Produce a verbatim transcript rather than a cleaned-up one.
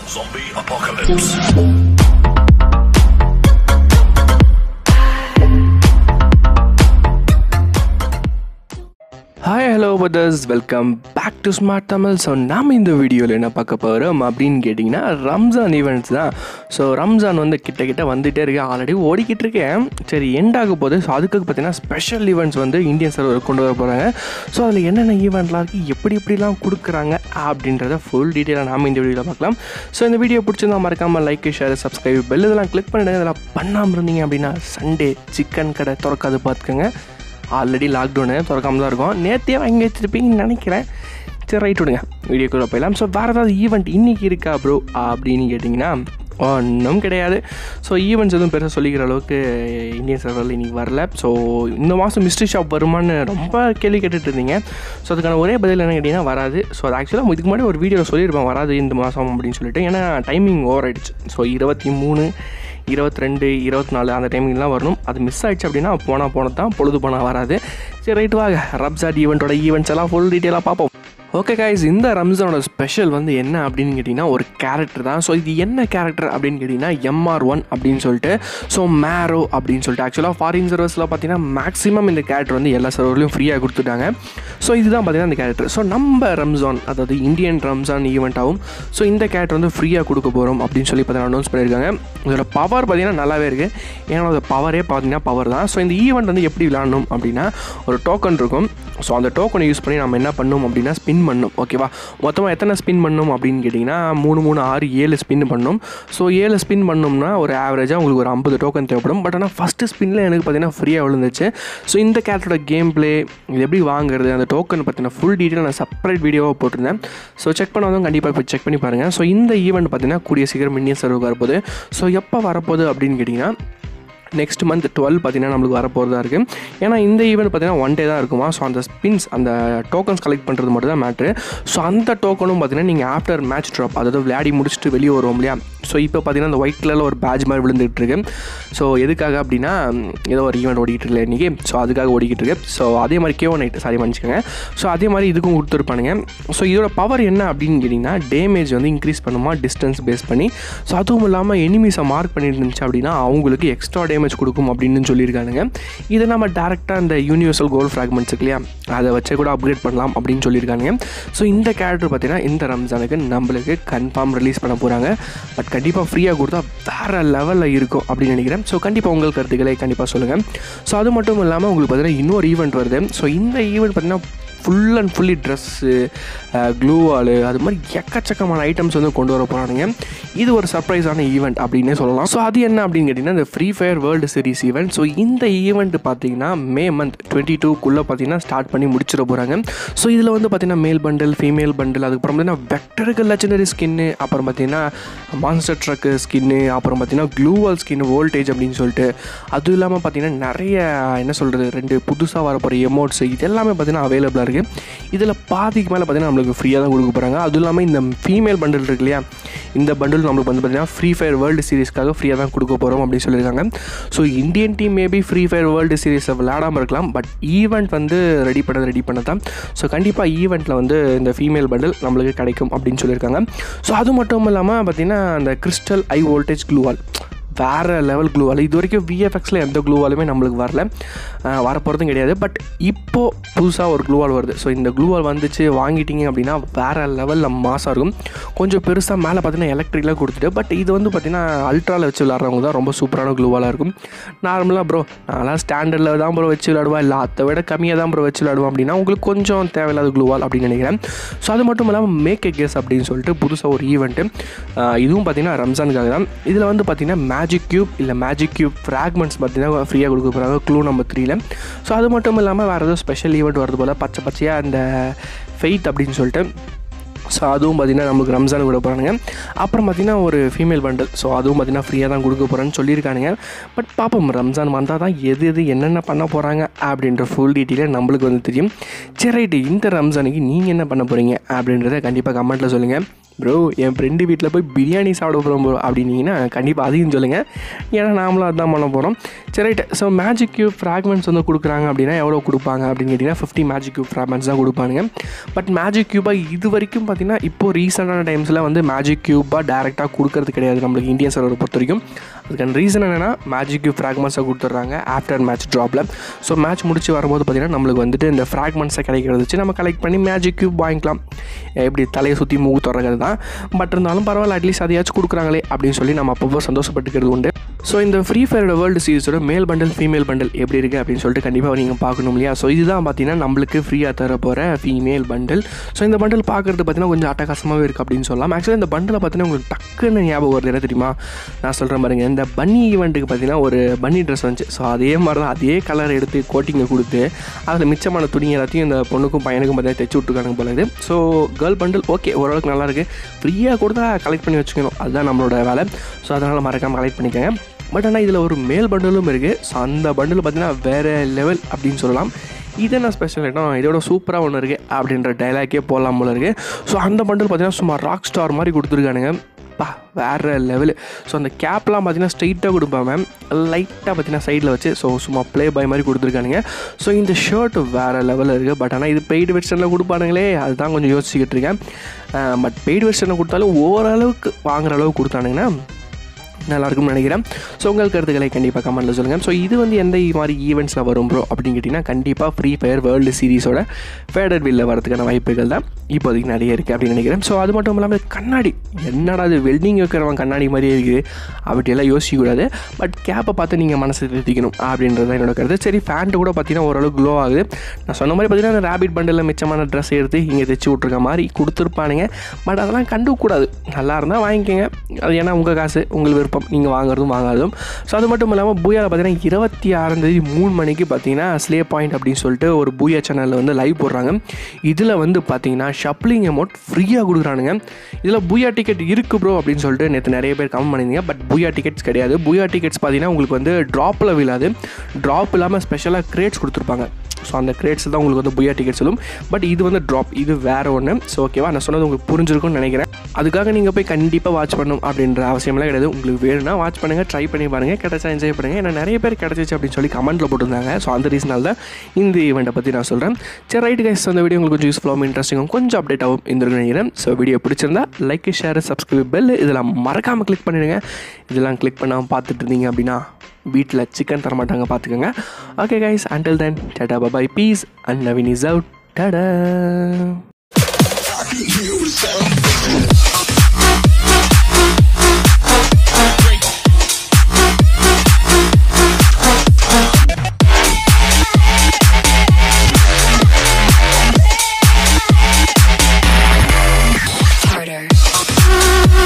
Zombie apocalypse. Hi, hello brothers, welcome back to Smart Tamil. So நாம இந்த வீடியோவில் என்ன பார்க்க போகிறோம் அப்படின்னு கேட்டிங்கன்னா ரம்ஜான் ஈவெண்ட்ஸ் தான். ஸோ ரம்ஜான் வந்து கிட்ட கிட்ட வந்துகிட்டே இருக்கு, ஆல்ரெடி ஓடிக்கிட்டு இருக்கேன். சரி எண்ட் ஆக போகுது. ஸோ அதுக்கு பார்த்தீங்கன்னா ஸ்பெஷல் ஈவெண்ட்ஸ் வந்து இந்தியன் சர்வர் கொண்டு வர போகிறாங்க. ஸோ அதில் என்னென்ன ஈவெண்ட்லாம் இருக்குது, எப்படி எப்படிலாம் கொடுக்குறாங்க அப்படின்றத ஃபுல் டீட்டெயிலாக நாம் இந்த வீடியோவில் பார்க்கலாம். ஸோ இந்த வீடியோ பிடிச்சிருந்தா மறக்காமல் லைக், ஷேர், சப்ஸ்கிரைப், பெல் இதெல்லாம் கிளிக் பண்ணிடுங்க. இதெல்லாம் பண்ணாமல் இருந்தீங்க அப்படின்னா சண்டே சிக்கன் கடை திறக்காது பார்த்துக்கோங்க. ஆல்ரெடி லாக்டவுனு திறக்காமல் தான் இருக்கும். நேற்றே வாங்கி வச்சுருப்பீங்கன்னு நினைக்கிறேன். சரி ரைட் விடுங்க, வீடியோக்குள்ளே போயிடலாம். ஸோ வேறு ஏதாவது ஈவெண்ட் இன்றைக்கி இருக்கா ப்ரோ அப்படின்னு கேட்டிங்கன்னா ஒன்றும் கிடையாது. ஸோ ஈவெண்ட்ஸ் எதுவும் பெருசாக சொல்லிக்கிற அளவுக்கு இந்தியன் சர்வரில் இன்றைக்கி வரல. ஸோ இந்த மாதம் மிஸ்ட்ரி ஷாப் வருமானு ரொம்ப கேள்வி கேட்டுட்டு இருந்தீங்க. ஸோ அதுக்கான ஒரே பதில் என்ன கேட்டிங்கன்னா வராது. ஸோ அது ஆக்சுவலாக இதுக்கு முன்னாடி ஒரு வீடியோவில் சொல்லியிருப்பேன் வராது இந்த மாதம் அப்படின்னு சொல்லிட்டு. ஏன்னா டைமிங் ஓவர் ஆகிடுச்சு. ஸோ இருபத்தி மூணு இருபத்தி ரெண்டு இருபத்தி நாலு அந்த டைமிங்லாம் வரணும். அது மிஸ் ஆகிடுச்சு அப்படின்னா போனால் போனது தான், பொழுது போனால் வராது. சரி ரைட்டு வாங்க, ரம்ஜான் ஈவெண்ட்டோட ஈவெண்ட்ஸ் எல்லாம் ஃபுல் டீட்டெயிலாக பார்ப்போம். ஓகே கைஸ், இந்த ரம்ஜானோட ஸ்பெஷல் வந்து என்ன அப்படின்னு கேட்டிங்கன்னா ஒரு கேரக்டர் தான். ஸோ இது என்ன கேரக்டர் அப்படின்னு கேட்டிங்கன்னா எம்ஆர் ஒன் அப்படின்னு சொல்லிட்டு, ஸோ மேரோ அப்படின்னு சொல்லிட்டு. ஆக்சுவலாக ஃபாரின் சர்வர்ஸில் பார்த்தீங்கன்னா மேக்ஸிமம் இந்த கேரக்டர் வந்து எல்லா சர்வர்லையும் ஃப்ரீயாக கொடுத்துட்டாங்க. ஸோ இதுதான் பார்த்தீங்கன்னா இந்த கேரக்டர். ஸோ நம்ம ரம்ஜான், அதாவது இந்தியன் ரம்ஜான் ஈவெண்ட் ஆகும். ஸோ இந்த கேரக்டர் வந்து ஃப்ரீயாக கொடுக்க போகிறோம் அப்படின்னு சொல்லி பார்த்தீங்கன்னா அனௌன்ஸ் பண்ணியிருக்காங்க. இதோட பவர் பார்த்தீங்கன்னா நல்லாவே இருக்குது. ஏன்னா அந்த பவரே பார்த்தீங்கன்னா பவர் தான். ஸோ இந்த ஈவெண்ட் வந்து எப்படி விளாடணும் அப்படின்னா ஒரு டோக்கன் இருக்கும். ஸோ அந்த டோக்கனை யூஸ் பண்ணி நம்ம என்ன பண்ணணும் அப்படின்னா ஸ்பின் பண்ணணும். ஓகேவா, மொத்தமாக எத்தனை ஸ்பின் பண்ணணும் அப்படின்னு கேட்டிங்கன்னா மூணு மூணு ஆறு ஏழு ஸ்பின் பண்ணணும். ஸோ ஏழு ஸ்பின் பண்ணோம்னா ஒரு ஆவரேஜாக உங்களுக்கு ஒரு ஐம்பது டோக்கன் தேவைப்படும். பட் ஆனால் ஃபஸ்ட்டு ஸ்பின்னில் எனக்கு பார்த்தீங்கன்னா ஃப்ரீயாக விழுந்துச்சு. ஸோ இந்த கேரக்டரோட கேம் பிளே, இது எப்படி வாங்குறது, அந்த டோக்கன் பார்த்தீங்கன்னா ஃபுல் டீட்டெயில் நான் செப்பரேட் வீடியோவாக போட்டிருந்தேன். ஸோ செக் பண்ணாதவங்க கண்டிப்பாக போய் செக் பண்ணி பாருங்கள். ஸோ இந்த ஈவெண்ட் பார்த்தீங்கன்னா கூடிய சீக்கிரம் இந்தியன் சர்வருக்கு வரப்போகுது. ஸோ எப்போ வரப்போகுது அப்படின்னு கேட்டிங்கன்னா நெக்ஸ்ட் மந்த் டுவெல் பார்த்தீங்கன்னா நம்மளுக்கு வரப்போகிறதா இருக்குது. ஏன்னா இந்த ஈவெண்ட் பார்த்தீங்கன்னா ஒன் டே தான் இருக்குமா. ஸோ அந்த ஸ்பின்ஸ், அந்த டோக்கன்ஸ் கலெக்ட் பண்ணுறது மட்டும் தான் மேட்ரு. ஸோ அந்த டோக்கனும் பார்த்தீங்கன்னா நீங்கள் ஆஃப்டர் மேட்ச் ட்ராப், அதாவது விளையாடி முடிச்சுட்டு வெளியே வருவோம் இல்லையா. ஸோ இப்போ பார்த்தீங்கன்னா அந்த ஒயிட் கலரில் ஒரு பேட்ச் மாதிரி விழுந்துகிட்டு இருக்கு. ஸோ எதுக்காக அப்படின்னா ஏதோ ஒரு ஈவெண்ட் ஓடிக்கிட்டு இருக்கல இன்றைக்கி. ஸோ அதுக்காக ஓடிக்கிட்டு இருக்கு. ஸோ அதே மாதிரி கேவோ நைட்டு சாரி மன்னிச்சுக்கோங்க. ஸோ அதே மாதிரி இதுக்கும் கொடுத்துருப்பானுங்க. ஸோ இதோட பவர் என்ன அப்படின்னு கேட்டிங்கன்னா டேமேஜ் வந்து இன்க்ரீஸ் பண்ணுமா டிஸ்டன்ஸ் பேஸ் பண்ணி. ஸோ அதுவும் இல்லாமல் எனிமீஸை மார்க் பண்ணிட்டு இருந்துச்சு அப்படின்னா அவங்களுக்கு எக்ஸ்ட்ரா டேமேஜ் கொடுக்கும் அப்படின்னு சொல்லியிருக்காங்க. இதை நம்ம டேரெக்டாக அந்த யூனிவர்சல் கோல் ஃப்ராக்மெண்ட்ஸ் இருக்கு இல்லையா, அதை வச்சு கூட அப்கிரேட் பண்ணலாம் அப்படின்னு சொல்லியிருக்காங்க. ஸோ இந்த கேரக்டர் பார்த்தீங்கன்னா இந்த ரம்ஜானுக்கு நம்மளுக்கு கன்ஃபார்ம் ரிலீஸ் பண்ண போகிறாங்க. பட் கண்டிப்பாக ஃப்ரீயாக கொடுத்தா வேறு லெவலில் இருக்கும் அப்படின்னு நினைக்கிறேன். ஸோ கண்டிப்பாக உங்கள் கருத்துக்களை கண்டிப்பாக சொல்லுங்கள். ஸோ அது மட்டும் இல்லாமல் உங்களுக்கு பார்த்தீங்கன்னா இன்னொரு ஈவெண்ட் வருது. ஸோ இந்த ஈவெண்ட் பார்த்தீங்கன்னா ஃபுல் அண்ட் ஃபுல்லி ட்ரெஸ்ஸு, க்ளூவாலு, அது மாதிரி எக்கச்சக்கமான ஐட்டம்ஸ் வந்து கொண்டு வர போகிறானுங்க. இது ஒரு சர்ப்ரைஸான ஈவெண்ட் அப்படின்னே சொல்லலாம். ஸோ அது என்ன அப்படின்னு கேட்டிங்கன்னா இந்த Free Fire World Series event. So இந்த ஈவெண்ட் பார்த்தீங்கன்னா மே மந்த் டுவெண்ட்டி டூக்குள்ளே பார்த்தீங்கன்னா ஸ்டார்ட் பண்ணி முடிச்சிட போகிறாங்க. ஸோ இதில் வந்து பார்த்தீங்கன்னா மேல் பண்டில், ஃபீமேல் பண்டில், அதுக்கப்புறம் பார்த்தீங்கன்னா வெக்டருக்கு லெஜெண்டரி ஸ்கின்னு, அப்புறம் பார்த்தீங்கன்னா மான்ஸ்டர் ட்ரக்கு ஸ்கின்னு, அப்புறம் பார்த்தீங்கன்னா க்ளூவால் ஸ்கின்னு, வோல்டேஜ் அப்படின்னு சொல்லிட்டு, அதுவும் இல்லாமல் பார்த்தீங்கன்னா நிறைய என்ன சொல்கிறது ரெண்டு புதுசாக வரப்போகிற எமோட்ஸ், இது எல்லாமே பார்த்தீங்கன்னா அவைலபிளாக இருக்குது. இதில் பாதிக்கு மேலே பார்த்தீங்கன்னா நம்மளுக்கு ஃப்ரீயாக தான் கொடுக்க போகிறாங்க. அதுவும் இல்லாமல் இந்த ஃபீமேல் பண்டில் இருக்கு இல்லையா, இந்த பண்டில் நம்மளுக்கு வந்து பார்த்தீங்கன்னா ஃப்ரீ ஃபயர் வேர்ல்டு சீரிஸ்க்காக ஃப்ரீயாக தான் கொடுக்க போகிறோம் அப்படின்னு சொல்லியிருக்காங்க. So Indian team maybe Free Fire World சீரிஸை விளையாடாமல் இருக்கலாம். பட் ஈவெண்ட் வந்து ரெடி பண்ணது ரெடி பண்ண தான். ஸோ கண்டிப்பாக ஈவெண்ட்டில் வந்து இந்த ஃபீமேல் பண்டில் நம்மளுக்கு கிடைக்கும் அப்படின்னு சொல்லியிருக்காங்க. ஸோ அது மட்டும் இல்லாமல் பார்த்தீங்கன்னா அந்த கிறிஸ்டல் ஐ வோல்டேஜ் க்ளூவால் வேறு லெவல் க்ளூவால், இது வரைக்கும் விஎஃப்எக்ஸில் எந்த க்ளூவாலுமே நம்மளுக்கு வரல, வரப்போகிறதும் கிடையாது. பட் இப்போது புதுசாக ஒரு க்ளூவால் வருது. ஸோ இந்த க்ளூவால் வந்துச்சு வாங்கிட்டீங்க அப்படின்னா வேறு லெவலில் மாசாக இருக்கும். கொஞ்சம் பெருசாக மேலே பார்த்தீங்கன்னா எலக்ட்ரிக்கெலாம் கொடுத்துட்டு, பட் இது வந்து பார்த்திங்கன்னா அல்ட்ராவில் வச்சு விளாட்றவங்க தான் ரொம்ப சூப்பரான க்ளூவாலாக இருக்கும். நார்மலாக ப்ரோ நான்லாம் ஸ்டாண்டர்டில் தான் ப்ரோ வச்சு விளாடுவா, இல்லை அதை விட கம்மியாக தான் ப்ரோ வச்சு விளாடுவோம் அப்படின்னா உங்களுக்கு கொஞ்சம் தேவையில்லாத க்ளூவால் அப்படின்னு நினைக்கிறேன். ஸோ அது மட்டும் இல்லாமல் மேக் எ கெஸ் அப்படின்னு சொல்லிட்டு புதுசாக ஒரு ஈவெண்ட்டு, இதுவும் பார்த்திங்கன்னா ரம்ஜானுக்காக தான். இதில் வந்து பார்த்திங்கன்னா மேஜிக் கியூப் இல்லை மேஜிக் கியூப் ஃப்ராக்மெண்ட்ஸ் பார்த்தீங்கன்னா ஃப்ரீயாக கொடுக்க போகிறாங்க க்ளூ நம்பர் த்ரீல. ஸோ அது மட்டும் இல்லாமல் வேறு ஏதோ ஸ்பெஷல் ஈவெண்ட் வரது போல் பச்சை பச்சையாக அந்த ஃபெய்த் அப்படின்னு சொல்லிட்டு. ஸோ அதுவும் பார்த்திங்கன்னா நம்மளுக்கு ரம்ஜானுக்கு விட போகிறானுங்க. அப்புறம் பார்த்திங்கன்னா ஒரு ஃபீமேல் பண்டில், ஸோ அதுவும் பார்த்திங்கன்னா ஃப்ரீயாக தான் கொடுக்க போகிறேன்னு சொல்லியிருக்கானுங்க. பட் பார்ப்போம், ரம்ஜான் வந்தால் தான் எது எது என்னென்ன பண்ண போகிறாங்க அப்படின்ற ஃபுல் டீட்டெயிலே நம்மளுக்கு வந்து தெரியும். சரி ரைட்டு, இந்த ரம்ஜானுக்கு நீங்கள் என்ன பண்ண போகிறீங்க அப்படின்றத கண்டிப்பாக கமெண்ட்டில் சொல்லுங்கள். ப்ரோ என் ஃப்ரெண்டு வீட்டில் போய் பிரியாணி சாப்பிட போகிறோம் ப்ரோ அப்படின்னீங்கன்னா கண்டிப்பாக அதையும் சொல்லுங்கள், ஏன்னா நாமளும் அதுதான் பண்ண போகிறோம். சரி right. So magic cube fragments வந்து கொடுக்குறாங்க அப்படின்னா எவ்வளோ கொடுப்பாங்க அப்படின்னு கேட்டிங்கன்னா ஃபிஃப்டி மேஜிக் க்யூப் ஃப்ராக்மெண்ட்ஸ் தான் கொடுப்பானுங்க. பட் மேஜிக் க்யூபாக இது வரைக்கும் பார்த்திங்கன்னா இப்போது ரீசெண்டான டைம்ஸில் வந்து மேஜிக் க்யூபாக டேரெக்டாக கொடுக்கறது கிடையாது நம்மளுக்கு இந்தியன் சர்வரை பொறுத்த வரைக்கும். அதுக்கான ரீசன் என்னென்னா மேஜிக் க்யூப் ஃப்ராக்மெண்ட்ஸை கொடுத்துட்றாங்க ஆஃப்டர் மேட்ச் ட்ராப்பில். ஸோ மேட்ச் முடிச்சு வரும்போது பார்த்திங்கன்னா நம்மளுக்கு வந்துட்டு இந்த ஃப்ராக்மெண்ட்ஸை கிடைக்கிறது வச்சு நம்ம கலெக்ட் பண்ணி மேஜிக் க்யூப் வாங்கிக்கலாம். எப்படி தலையை சுற்றி மூக்கு தொடர்றது தான். பட் இருந்தாலும் பரவாயில்ல, அட்லீஸ்ட் அதையாச்சும் கொடுக்குறாங்களே அப்படின்னு சொல்லி நம்ம அப்பப்போ சந்தோஷப்பட்டுக்கிறது உண்டு. ஸோ இந்த ஃப்ரீ ஃபயரோட வேர்ல்டு சீரிஸோட மேல் பண்டல் ஃபீமேல் பண்டல் எப்படி இருக்குது அப்படின்னு சொல்லிட்டு கண்டிப்பாக நீங்கள் பார்க்கணும் இல்லையா. ஸோ இதுதான் பார்த்தீங்கன்னா நம்மளுக்கு ஃப்ரீயாக தர போகிற ஃபீமேல் பண்டல். ஸோ இந்த பண்டல் பார்க்குறது பார்த்தீங்கன்னா கொஞ்சம் அட்டகாசமாகவே இருக்குது அப்படின்னு சொல்லலாம். ஆக்சுவலாக இந்த பண்டலை பார்த்தீங்கன்னா உங்களுக்கு டக்குன்னு ஞாபகம் வருது என்ன தெரியுமா? நான் சொல்கிறேன் பாருங்கள், இந்த பன்னி ஈவெண்ட்டுக்கு பார்த்தீங்கன்னா ஒரு பன்னி ட்ரெஸ் வந்துச்சு. ஸோ அதே மாதிரி தான் அதே கலர் எடுத்து கோட்டிங்கை கொடுத்து அதில் மிச்சமான துணி எல்லாத்தையும் இந்த பொண்ணுக்கும் பையனுக்கும் பார்த்தீங்கன்னா தைச்சு விட்டுருக்காங்க போல இது. ஸோ கேர்ள் பண்டல் ஓகே, ஓரளவுக்கு நல்லாயிருக்கு. ஃப்ரீயாக கொடுத்தா கலெக்ட் பண்ணி வச்சுக்கணும், அதுதான் நம்மளோட வேலை. ஸோ அதனால் மறக்காமல் கலெக்ட் பண்ணிக்கோங்க. பட் ஆனால் இதில் ஒரு மேல் பண்டலும் இருக்குது. ஸோ அந்த பண்டில் பார்த்திங்கன்னா வேறு லெவல் அப்படின்னு சொல்லலாம். இது என்ன ஸ்பெஷல் ஐட்டம், இதோட சூப்பராக ஒன்று இருக்குது அப்படின்ற டைலாக்கே போடலாம் போல இருக்குது. ஸோ அந்த பண்டில் பார்த்திங்கன்னா சும்மா ராக் ஸ்டார் மாதிரி கொடுத்துருக்கானுங்க. பா வேறு லெவலு. ஸோ அந்த கேப்லாம் பார்த்தீங்கன்னா ஸ்ட்ரைட்டாக கொடுப்பாங்க, லைட்டாக பார்த்தீங்கன்னா சைடில் வச்சு ஸோ சும்மா ப்ளே பாய் மாதிரி கொடுத்துருக்கானுங்க. ஸோ இந்த ஷர்ட் வேறு லெவலில் இருக்குது. பட் ஆனால் இது பெய்டு வெர்ஷனில் கொடுப்பானுங்களே, அதுதான் கொஞ்சம் யோசிச்சுக்கிட்டு இருக்கேன். பட் பெய்டு வெர்ஷனில் கொடுத்தாலும் ஓரளவுக்கு வாங்குற அளவுக்கு கொடுத்தானுங்கன்னா நல்லாயிருக்கும்னு நினைக்கிறேன். ஸோ உங்கள் கருத்துக்களை கண்டிப்பாக கமெண்ட்டில் சொல்லுங்கள். ஸோ இது வந்து எந்த மாதிரி ஈவெண்ட்ஸில் வரும் ப்ரோ அப்படின்னு கேட்டிங்கன்னா கண்டிப்பாக ஃப்ரீ ஃபயர் வேர்ல்டு சீரிஸோட ஃபேடட் வில்ல வரதுக்கான வாய்ப்புகள் தான் இப்போதைக்கு நிறைய இருக்குது அப்படின்னு நினைக்கிறேன். ஸோ அது மட்டும் இல்லாமல் கண்ணாடி, என்னடா அது வெல்டிங் வைக்கிறவன் கண்ணாடி மாதிரியே இருக்குது அப்படியெல்லாம் யோசிக்கக்கூடாது. பட் கேப்பை பார்த்து நீங்கள் மனசை திருத்திக்கணும் அப்படின்றது தான் என்னோட கருத்து. சரி, ஃபேண்ட்டு கூட பார்த்தீங்கன்னா ஓரளவுக்கு க்ளோ ஆகுது. நான் சொன்ன மாதிரி பார்த்தீங்கன்னா அந்த ரேபிட் பண்டில் மிச்சமான ட்ரெஸ் எடுத்து இங்கே தைச்சி விட்ருக்க மாதிரி கொடுத்துருப்பானுங்க. பட் அதெல்லாம் கண்டுக்கூடாது, நல்லா இருந்தால் வாங்கிக்கோங்க. அது ஏன்னா உங்கள் காசு, உங்களுக்கு விருப்பம், நீங்கள் வாங்குறதும் வாங்காததும். ஸோ அது மட்டும் இல்லாமல் பூயாவில் பார்த்தீங்கன்னா இருபத்தி ஆறாம் தேதி மூணு மணிக்கு பார்த்தீங்கன்னா ஸ்லே பாயிண்ட் அப்படின்னு சொல்லிட்டு ஒரு பூயா சேனலில் வந்து லைவ் போடுறாங்க. இதில் வந்து பார்த்தீங்கன்னா ஷப்ளிங் அமௌண்ட் ஃப்ரீயாக கொடுக்குறானுங்க. இதில் பூயா டிக்கெட் இருக்குது ப்ரோ அப்படின்னு சொல்லிட்டு நேற்று நிறைய பேர் கமெண்ட் பண்ணியிருந்தீங்க. பட் பூயா டிக்கெட்ஸ் கிடையாது. பூயா டிக்கெட்ஸ் பார்த்தீங்கன்னா உங்களுக்கு வந்து ட்ராப்பில் விழாது. ட்ராப் இல்லாமல் ஸ்பெஷலாக கிரேட்ஸ் கொடுத்துருப்பாங்க. ஸோ அந்த கிரேட்ஸ் தான் உங்களுக்கு வந்து பூயா டிக்கெட் சொல்லும். பட் இது வந்து ட்ராப், இது வேறு ஒன்று. ஸோ ஓகேவா, நான் சொன்னது உங்களுக்கு புரிஞ்சிருக்கும்னு நினைக்கிறேன். அதுக்காக நீங்கள் போய் கண்டிப்பாக வாட்ச் பண்ணணும் அப்படின்ற அவசியமெல்லாம் கிடையாது. உங்களுக்கு வேணும்னா வாட்ச் பண்ணுங்கள், ட்ரை பண்ணி பாருங்கள், கிடச்சா என்ஜாய் பண்ணுங்கள். ஏன்னா நிறைய பேர் கிடச்சிச்சு அப்படின்னு சொல்லி கமெண்ட்டில் போட்டிருந்தாங்க. ஸோ அந்த ரீசனால் தான் இந்த ஈவெண்ட்டை பற்றி நான் சொல்கிறேன். சரி ரைட்டு கைஸ், அந்த வீடியோ உங்களுக்கு கொஞ்சம் யூஸ்ஃபுல்லாகவும் இன்ட்ரெஸ்டிங்கும் கொஞ்சம் அப்டேட் ஆகும் இருந்திருக்குன்னு நினைக்கிறேன். ஸோ வீடியோ பிடிச்சிருந்தா லைக், ஷேர், சப்ஸ்கிரைப், பெல் இதெல்லாம் மறக்காமல் கிளிக் பண்ணிடுங்க. இதெல்லாம் கிளிக் பண்ணாமல் பார்த்துட்டு இருந்தீங்க அப்படின்னா வீட்டில் சிக்கன் தர மாட்டாங்க, பார்த்துக்கோங்க. Okay guys, until then, tata bye bye, peace and Naveen is out. Tata. Harder.